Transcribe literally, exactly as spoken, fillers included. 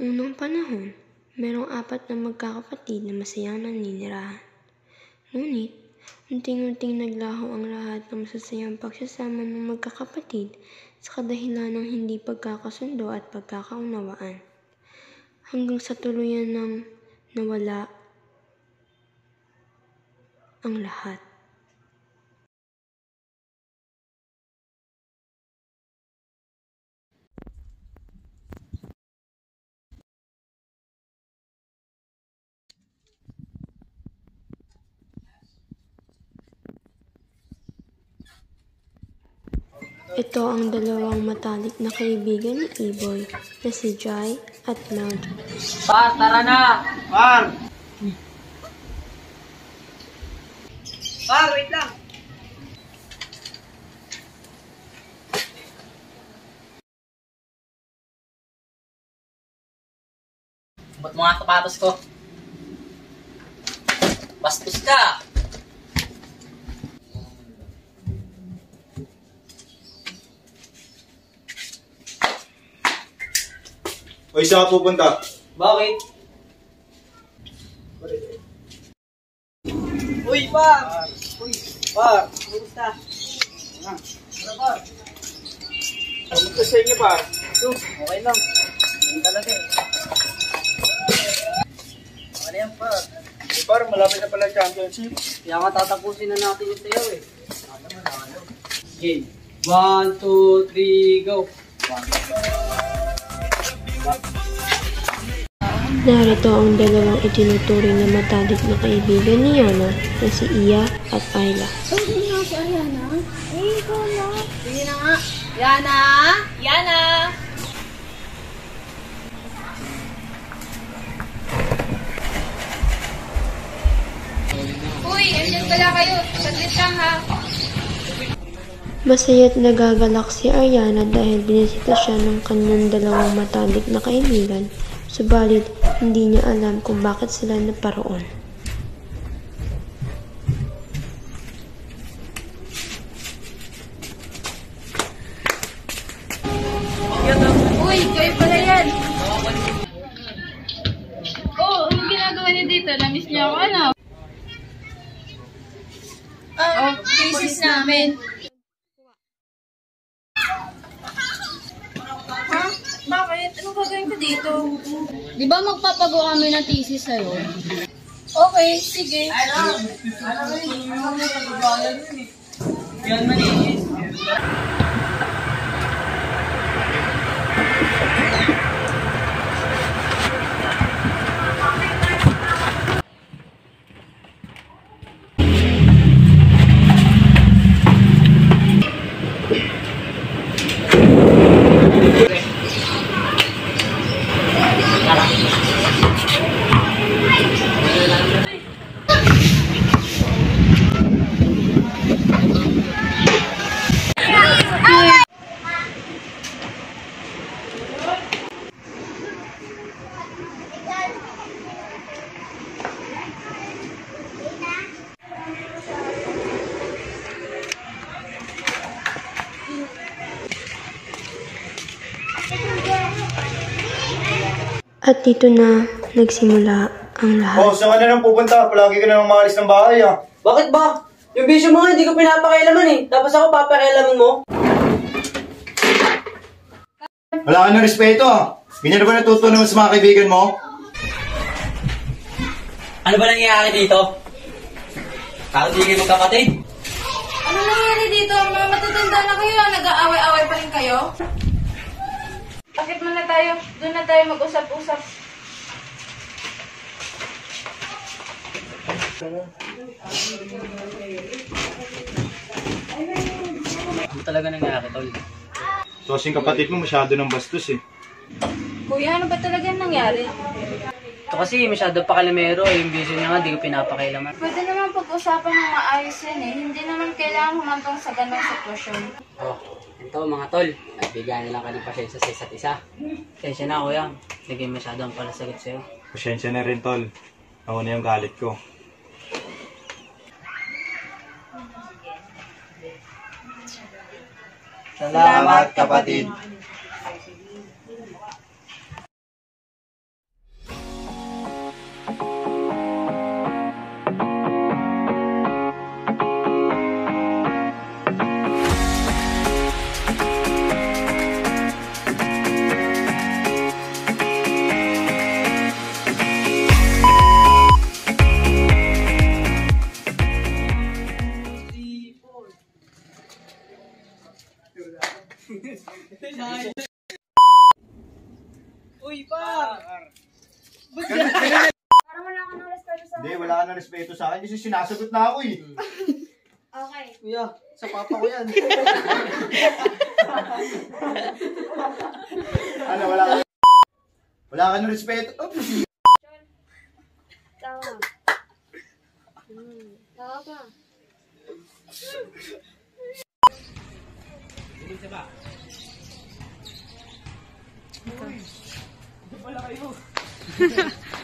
unang panahon, merong apat na magkakapatid na masayang naninirahan. Ngunit, unting-unting naglaho ang lahat ng masasayang pagsasama ng magkakapatid sa kadahilan ng hindi pagkakasundo at pagkakaunawaan. Hanggang sa tuluyan ng nawala ang lahat. Ito ang dalawang matalik na kaibigan ni Iboy na si Jai at Melody. Par, tara na! Par! Par, wait lang! Ba't mga sapatos ko? Bastos ka! Uy, saan ka pupunta? Bakit? Uy, Par! Uy, Par! Kumusta? Ah, ano, Par? Kamusta sa inyo, Par? Ito, okay lang. Ganun talaga eh. Okay na yan, Par. Eh, Par, malapit na pala championship. Kaya nga tatapusin na natin yung sayaw eh. Ano naman, ano? Game. One, two, three, go! One, Narito ang dalawang itinuturing na matalik na kaibigan ni Yana na si Iya at Ayla. Oh, hindi nga si Ayana. Eh, ikaw na. Sige na nga. Yana! Yana! Uy, andyan pala kayo. Saglit lang ha. Masaya't nagagalak si Ariana dahil binisita siya ng kanyang dalawang matalik na kaibigan, subalit hindi niya alam kung bakit sila naparoon. Uy, kayo pala yan. Oh, anong ginagawa niyo dito? Namiss niyo ako, ano? Oh, thesis namin. Ha? Bakit? Anong gagawin ko dito? Di ba magpapago kami ng thesis sa'yo? Okay, sige. yan malinis. At dito na nagsimula ang lahat. Oh, saan ka na lang pupunta? Palagi ka na lang maalis ng bahay, ah. Bakit ba? Yung bisyo mo nga hindi ko pinapakailaman eh. Tapos ako papakailaman mo? Wala ka ng respeto, ah. Ganyan na ba natuto naman sa mga kaibigan mo? Ano ba nangyayari dito? Kakatigil mo kapatid? Ano nangyari dito? Mga matatanda na kayo. Nag-aaway-aaway pa rin kayo? Bakit muna tayo? Doon na tayo mag-usap-usap. Ano talaga nangyayari, Tol? So, kasing kapatid mo masyado ng bastos, eh. Kuya, ano ba talaga nangyari? Ito kasi masyado pa kalimero eh. Yung bisyo niya nga hindi ko pinapakailaman. Pwede naman pag-usapan ng maayos yan eh. Hindi naman kailangan humantong sa ganong sitwasyon. Oh, ito mga tol. Nagbigay na lang ka ng pasensya sa isa't isa. Pasensya na kuya. Naging masyado ang palasagot sa'yo. Pasensya na rin, Tol. Ako na yung galit ko. Salamat kapatid. Ganun, ganun. Parang wala ka ng respeto sa Hindi, wala ka ng respeto sa akin kasi sinasagot na ako eh. Okay. Kuya, sa papa ko yan. Ano, wala ka. Wala ka ng respeto. Oh. Tawa. Hmm. Tawa ka. Wala kayo.